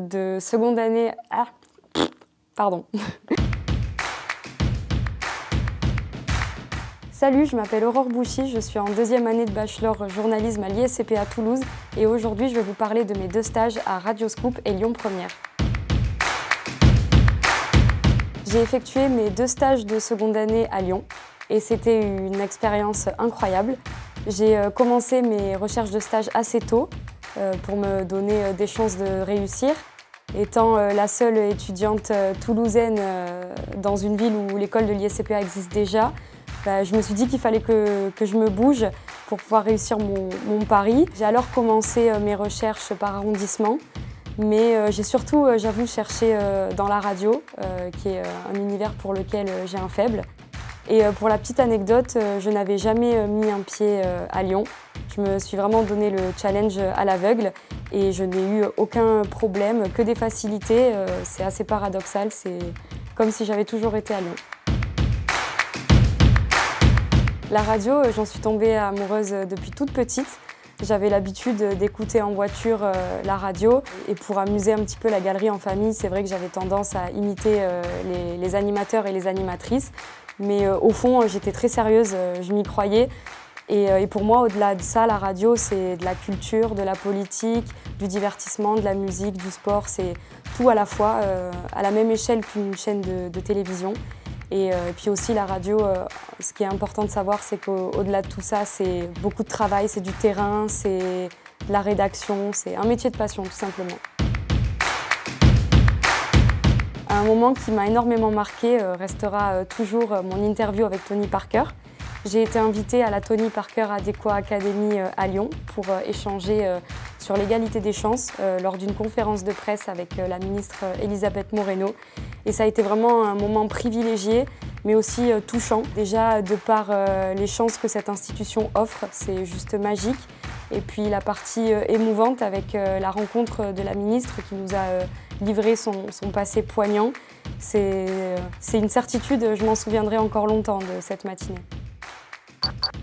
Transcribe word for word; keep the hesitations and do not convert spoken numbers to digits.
De seconde année... Ah, pardon. Salut, je m'appelle Aurore Bouchy, je suis en deuxième année de bachelor journalisme à l'I S C P à Toulouse et aujourd'hui je vais vous parler de mes deux stages à Radioscoop et Lyon Première. J'ai effectué mes deux stages de seconde année à Lyon et c'était une expérience incroyable. J'ai commencé mes recherches de stage assez tôt pour me donner des chances de réussir. Étant la seule étudiante toulousaine dans une ville où l'école de l'I S C P A existe déjà, bah, je me suis dit qu'il fallait que, que je me bouge pour pouvoir réussir mon, mon pari. J'ai alors commencé mes recherches par arrondissement, mais euh, j'ai surtout, euh, j'avoue, cherché euh, dans la radio, euh, qui est euh, un univers pour lequel euh, j'ai un faible. Et euh, pour la petite anecdote, euh, je n'avais jamais euh, mis un pied euh, à Lyon. Je me suis vraiment donné le challenge à l'aveugle et je n'ai eu aucun problème, que des facilités. Euh, c'est assez paradoxal, c'est comme si j'avais toujours été à Lyon. La radio, j'en suis tombée amoureuse depuis toute petite. J'avais l'habitude d'écouter en voiture euh, la radio et pour amuser un petit peu la galerie en famille, c'est vrai que j'avais tendance à imiter euh, les, les animateurs et les animatrices. Mais euh, au fond, j'étais très sérieuse, euh, je m'y croyais. Et, euh, et pour moi, au-delà de ça, la radio, c'est de la culture, de la politique, du divertissement, de la musique, du sport. C'est tout à la fois, euh, à la même échelle qu'une chaîne de, de télévision. Et, euh, et puis aussi la radio, euh, ce qui est important de savoir, c'est qu'au-delà de tout ça, c'est beaucoup de travail, c'est du terrain, c'est de la rédaction, c'est un métier de passion tout simplement. Un moment qui m'a énormément marqué euh, restera euh, toujours euh, mon interview avec Tony Parker. J'ai été invitée à la Tony Parker Adéquat Academy euh, à Lyon pour euh, échanger euh, sur l'égalité des chances euh, lors d'une conférence de presse avec euh, la ministre euh, Elisabeth Moreno. Et ça a été vraiment un moment privilégié, mais aussi euh, touchant. Déjà, de par euh, les chances que cette institution offre, c'est juste magique. Et puis la partie euh, émouvante avec euh, la rencontre de la ministre qui nous a euh, livré son, son passé poignant. C'est euh, c'est une certitude, je m'en souviendrai encore longtemps de cette matinée.